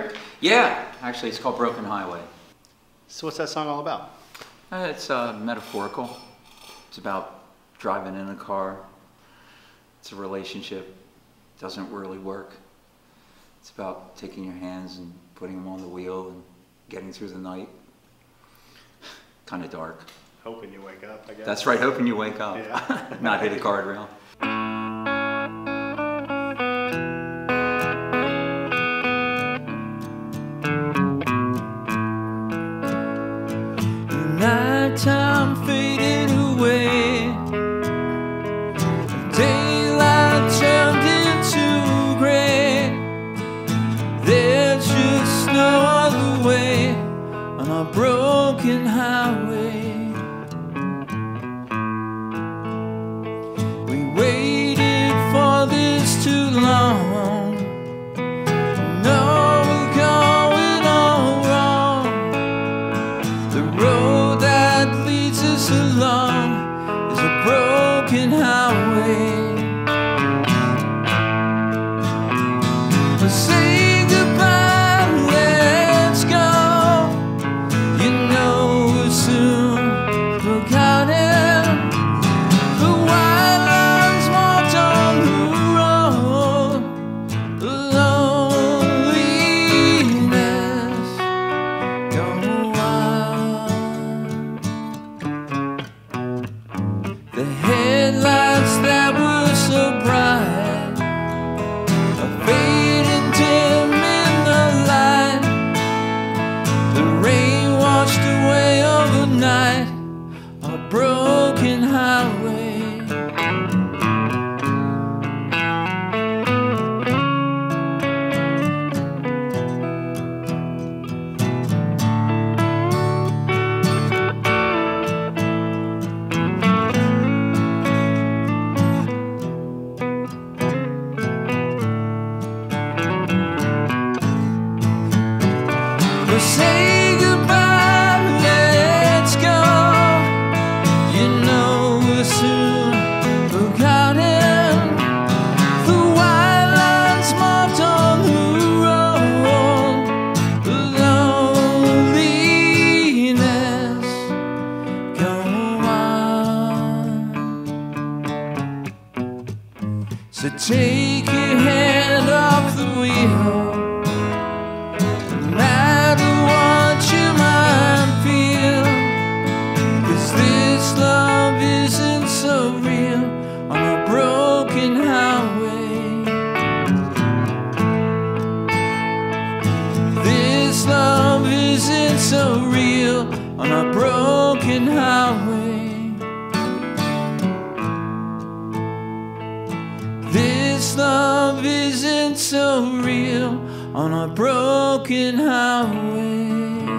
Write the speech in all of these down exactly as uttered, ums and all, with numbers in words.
record? Yeah, actually it's called Broken Highway. So what's that song all about? Uh, it's uh, metaphorical. It's about driving in a car. It's a relationship. It doesn't really work. It's about taking your hands and putting them on the wheel and getting through the night. Kind of dark. Hoping you wake up, I guess. That's right, hoping you wake up. Yeah. Not hit a guardrail. Nighttime faded away, daylight turned into gray. There's just no other way on our broken highway. We waited for this too long. No, we're going all wrong. The road that leads us along is a broken highway. But say goodbye, let's go. You know we'll soon forgotten. The white lines marked on the road, the loneliness gone wild. The headlights that were so bright are fading dim in the light. The rain washed away overnight our broken highway. We'll say goodbye, let's go. You know we're soon forgotten. The white lines marked on the road, the loneliness gone wild. So take your hand off the wheel. No matter what you might feel, 'cause this love isn't so real on a broken highway. This love isn't so real on a broken highway. This love isn't so real on a broken highway.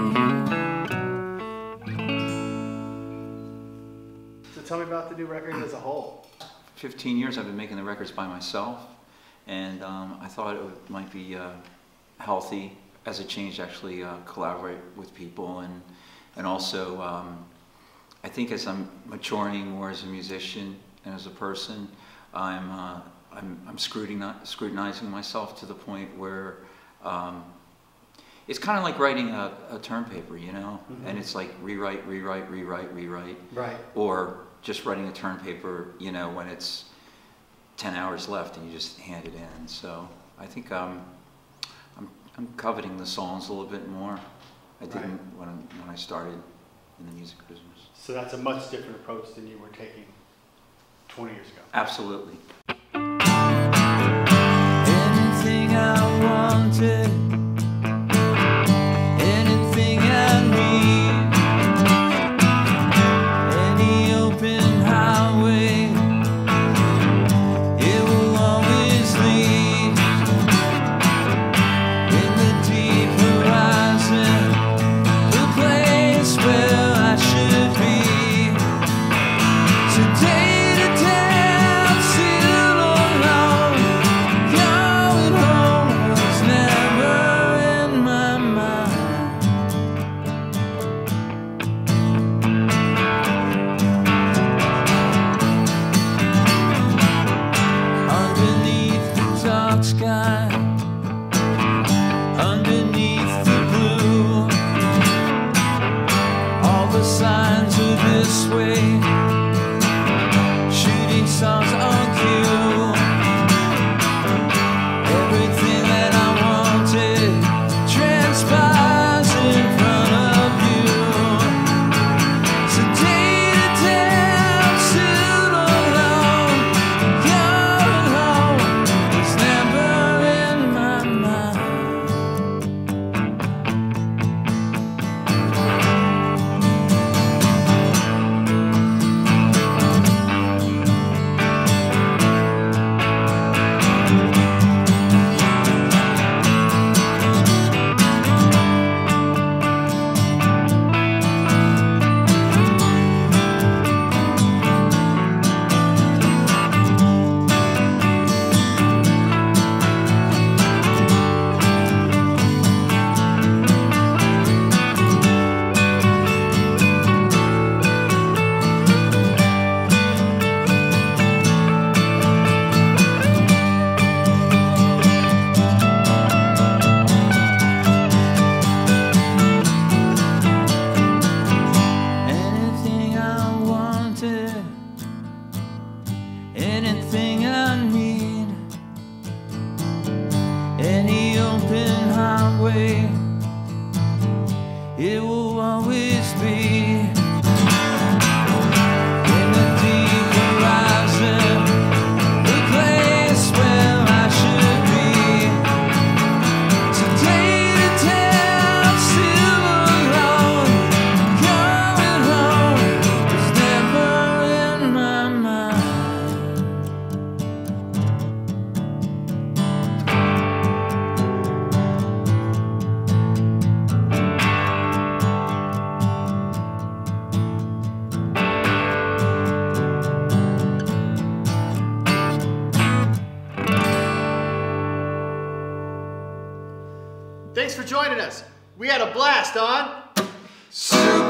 So tell me about the new record as a whole. fifteen years I've been making the records by myself, and um, I thought it would, might be uh, healthy as a change to actually uh, collaborate with people, and and also um, I think as I'm maturing more as a musician and as a person, I'm uh, I'm, I'm scrutinizing, scrutinizing myself to the point where um, it's kind of like writing a, a term paper, you know, mm-hmm. and it's like rewrite, rewrite, rewrite, rewrite, Right. or just writing a term paper, you know, when it's ten hours left and you just hand it in. So I think um, I'm, I'm coveting the songs a little bit more. I didn't Right. when, I, when I started in the music business. So that's a much different approach than you were taking twenty years ago. Absolutely. Anything I wanted, anything I need, any open highway, it will always lead in the deep horizon, the place where I should be. Today to day I'm still alone, going home was never Thanks for joining us. We had a blast on Supersonic